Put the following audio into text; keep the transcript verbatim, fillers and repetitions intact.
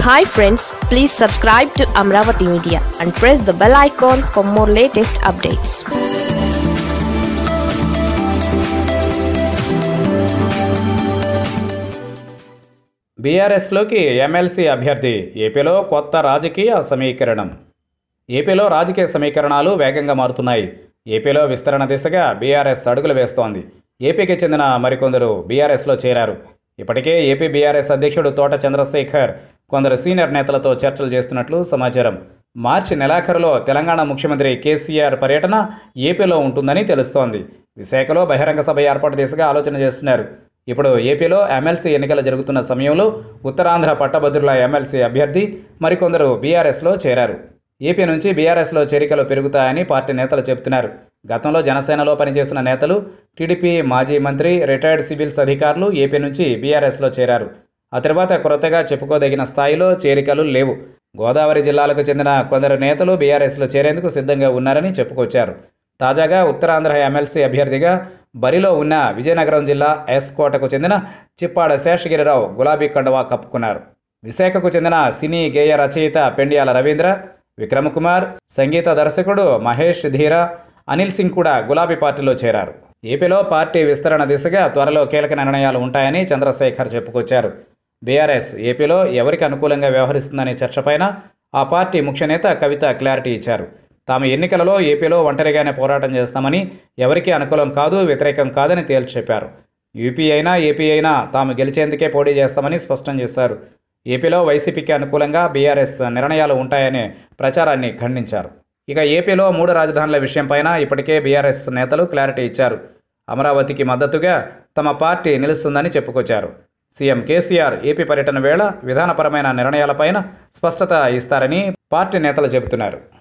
Hi friends, please subscribe to Amaravathi Media and press the bell icon for more latest updates. B R S లోకి M L C అభ్యర్థి ఏపీలో కొత్త రాజకీయ సమీకరణం. ఏపీలో రాజకీయ సమీకరణాలు వేగంగా మారుతున్నాయి. ఏపీలో విస్తరణ దిశగా B R S అడుగులు వేస్తోంది. ఏపీకి చెందిన మరికొందరు B R S లో చేరారు. ఇప్పటికే ఏపీ B R S అధ్యక్షుడు తోట చంద్రశేఖర్ కొందరు సీనియర్ నేతలతో చర్చలు చేస్తున్నట్లు సమాచారం. మార్చి నెలాఖరులో తెలంగాణ ముఖ్యమంత్రి కేసీఆర్ పర్యటన ఏపీలో ఉంటుందని తెలుస్తోంది. విశాఖలో బహిరంగ సభ ఏర్పాటు దిశగా ఆలోచన చేస్తున్నారు. ఇప్పుడు ఏపీలో M L C ఎన్నికలు జరుగుతున్న సమయంలో ఉత్తరాంధ్ర పట్టభద్రుల M L C అభ్యర్థి మరికొందరు B R S లో చేరారు. ఏపీ నుంచి B R S లో చేరికలు పెరుగుతాయని పార్టీ నేతలు చెబుతున్నారు. గతంలో జనసేనలో పనిచేసిన నేతలు, టీడీపీ మాజీ మంత్రి, రిటైర్డ్ సివిల్స్ అధికారులు ఏపీ నుంచి B R S లో చేరారు. ఆ తర్వాత కొత్తగా చెప్పుకోదగిన స్థాయిలో చేరికలు లేవు. గోదావరి జిల్లాలకు చెందిన కొందరు నేతలు B R S లో చేరేందుకు సిద్ధంగా ఉన్నారని చెప్పుకొచ్చారు. తాజాగా ఉత్తరాంధ్ర M L C అభ్యర్థిగా బరిలో ఉన్న విజయనగరం జిల్లా ఎస్ కోటకు చెందిన చిప్పాడ శేషగిరిరావు గులాబీ కండువా కప్పుకున్నారు. విశాఖకు చెందిన సినీ గేయ రచయిత పెండియాల రవీంద్ర, విక్రమ్ కుమార్, సంగీత దర్శకుడు మహేష్ ధీరా, అనిల్ సింగ్ కూడా గులాబీ పార్టీలో చేరారు. ఏపీలో పార్టీ విస్తరణ దిశగా త్వరలో కీలక నిర్ణయాలు ఉంటాయని చంద్రశేఖర్ చెప్పుకొచ్చారు. B R S ఏపీలో ఎవరికి అనుకూలంగా వ్యవహరిస్తుందనే చర్చపైన ఆ పార్టీ ముఖ్య నేత కవిత క్లారిటీ ఇచ్చారు. తాము ఎన్నికలలో ఏపీలో ఒంటరిగానే పోరాటం చేస్తామని, ఎవరికీ అనుకూలం కాదు, వ్యతిరేకం కాదని తేల్చి చెప్పారు. యూపీ అయినా ఏపీ అయినా తాము గెలిచేందుకే పోటీ చేస్తామని స్పష్టం చేశారు. ఏపీలో వైసీపీకి అనుకూలంగా B R S నిర్ణయాలు ఉంటాయనే ప్రచారాన్ని ఖండించారు. ఇక ఏపీలో మూడు రాజధానుల విషయంపైన ఇప్పటికే B R S నేతలు క్లారిటీ ఇచ్చారు. అమరావతికి మద్దతుగా తమ పార్టీ నిలుస్తుందని చెప్పుకొచ్చారు. సీఎం కేసీఆర్ ఏపీ పర్యటన వేళ విధానపరమైన నిర్ణయాలపైన స్పష్టత ఇస్తారని పార్టీ నేతలు చెబుతున్నారు.